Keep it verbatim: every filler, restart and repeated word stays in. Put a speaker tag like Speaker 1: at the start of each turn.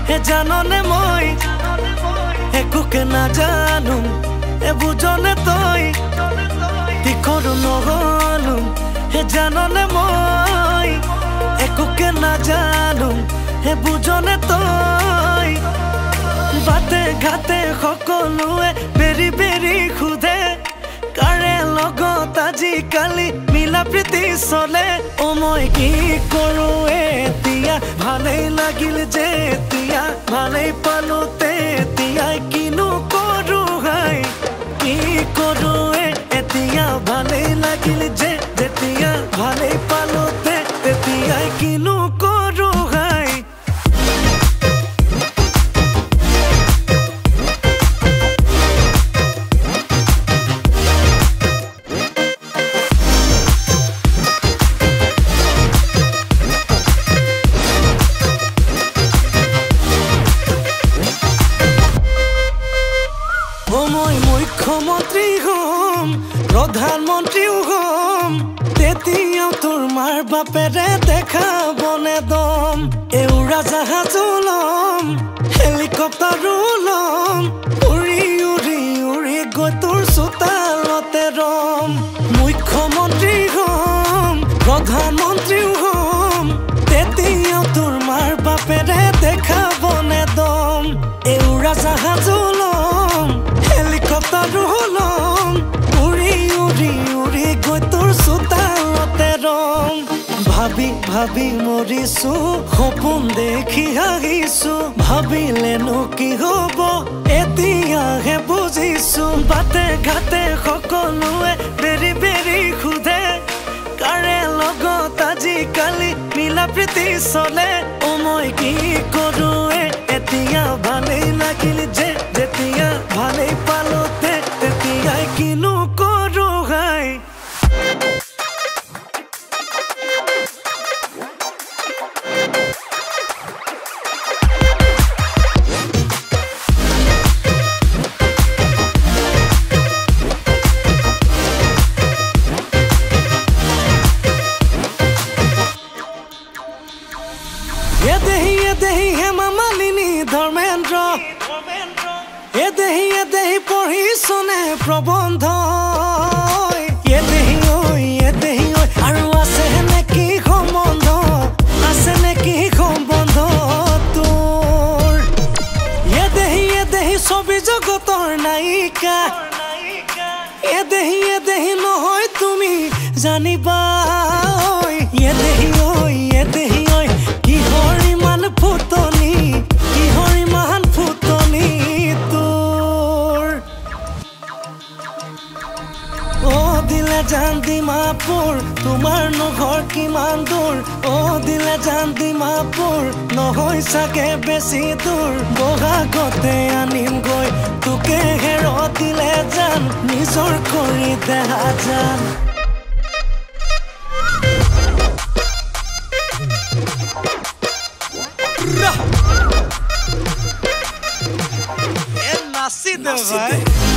Speaker 1: হে জাননে মই একোকে নাজানো এ বুজনে তই তীখৰো নহলো হে জাননে মই একোকে নাজানো হে বুজনে তই বাতে ঘাতে সকলোৱে বেৰি বেৰি খুদে কাৰে লগত আজিকালি মিলা প্ৰীতি চলে অ মই কি কৰো এতিয়া ভালেই লাগিল যে এতিয়া ভালেই পালো তেতিয়া কিনো কৰো হাই কি কৰো এতিয়া ভালেই লাগিল যে যেতিয়া ভালেই পালো তেতিয়া কিনো কৰো হাই মুখ্যমন্ত্ৰী হম প্ৰধানমন্ত্ৰীও হম তেতিয়াও তোৰ মাৰ বাপেৰে দেখাবনে দম এউৰা জাহাজো লম হেলিকপ্টাৰো লম উৰি উৰি উৰি গৈ তোৰ চোতালতে ৰম মুখ্যমন্ত্ৰী হম প্ৰধানমন্ত্ৰীও হম তেতিয়াও তোৰ মাৰ বাপেৰে দেখাবনে দম এউৰা জাহাজো লম হেলিকপ্টাৰো লম উৰি উৰি উৰি গৈ তোৰ চোতালতে ৰম ভাবি ভাবি মৰিছো সপোন দেখি হাঁহিছো ভাবিলেনো কি হব এতিয়াহে বুজিছো বাটে ঘাটে সকলোৱে বেৰি বেৰি খুদে কাৰে লগত আজিকালি মিলা প্ৰীতি চলে অ মই কি কৰো এতিয়া ভালেই লাগিল যে যেতিয়া ভালেই পালো তেতিয়া কিনো কৰো হাই এদেহি এদেহি হেমা মালিনী ধৰ্মেন্দ্ৰ এদেহি এদেহি পঢ়িছনে প্ৰবন্ধ এদেহি ঐ এদেহি ঐ আৰু আছে নেকি সম্বন্ধ আছে নেকি সম্বন্ধ তোৰ এদেহি এদেহি ছবি জগতৰ নায়িকা এদেহি এদেহি নহয় তুমি জানিবা এদেহি ঐ এদেহি ঐ কিহৰ ইমান ফুটনি কিহৰ ইমান ফুটনি তোৰ অ দিলে জান ডিমাপুৰ তোমাৰ নঘৰ কিমান দূৰ অ দিলে জান ডিমাপুৰ নহয় চাগে বেছি দূৰ বহাগতে আনিম গৈ তোকে হেৰ দিলে জান নিজৰ কৰি দেহা জান
Speaker 2: নাচি দে ভাই